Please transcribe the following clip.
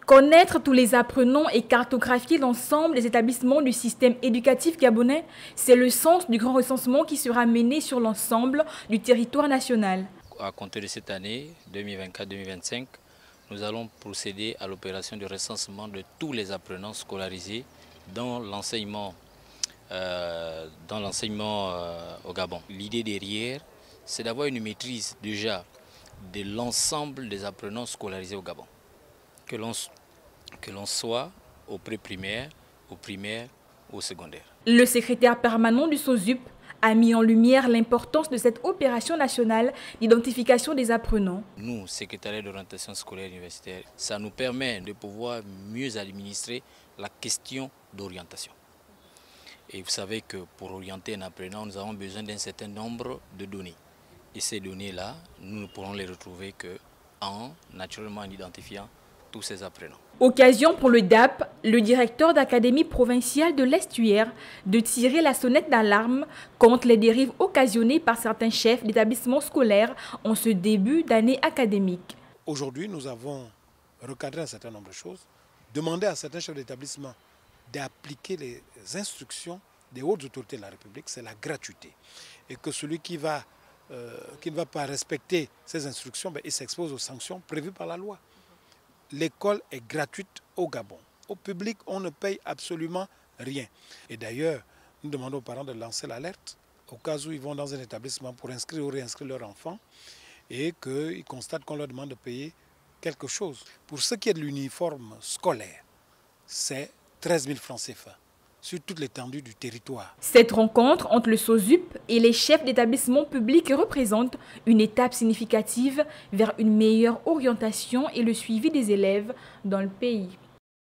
Connaître tous les apprenants et cartographier l'ensemble des établissements du système éducatif gabonais, c'est le sens du grand recensement qui sera mené sur l'ensemble du territoire national. À compter de cette année 2024-2025, nous allons procéder à l'opération de recensement de tous les apprenants scolarisés dans l'enseignement au Gabon. L'idée derrière, c'est d'avoir une maîtrise déjà de l'ensemble des apprenants scolarisés au Gabon. Que l'on soit au pré-primaire, au primaire, au secondaire. Le secrétaire permanent du SOSUP a mis en lumière l'importance de cette opération nationale d'identification des apprenants. Nous, secrétariat d'orientation scolaire universitaire, ça nous permet de pouvoir mieux administrer la question d'orientation. Et vous savez que pour orienter un apprenant, nous avons besoin d'un certain nombre de données. Et ces données-là, nous ne pourrons les retrouver naturellement en identifiant tous ces apprenants. Occasion pour le DAP, le directeur d'académie provinciale de l'Estuaire, de tirer la sonnette d'alarme contre les dérives occasionnées par certains chefs d'établissements scolaires en ce début d'année académique. Aujourd'hui, nous avons recadré un certain nombre de choses, demandé à certains chefs d'établissement d'appliquer les instructions des hautes autorités de la République, c'est la gratuité. Et que celui qui ne va pas respecter ces instructions, il s'expose aux sanctions prévues par la loi. L'école est gratuite au Gabon. Au public, on ne paye absolument rien. Et d'ailleurs, nous demandons aux parents de lancer l'alerte au cas où ils vont dans un établissement pour inscrire ou réinscrire leur enfant et qu'ils constatent qu'on leur demande de payer quelque chose. Pour ce qui est de l'uniforme scolaire, c'est 13 000 francs CFA sur toute l'étendue du territoire. Cette rencontre entre le SOSUP et les chefs d'établissements publics représente une étape significative vers une meilleure orientation et le suivi des élèves dans le pays.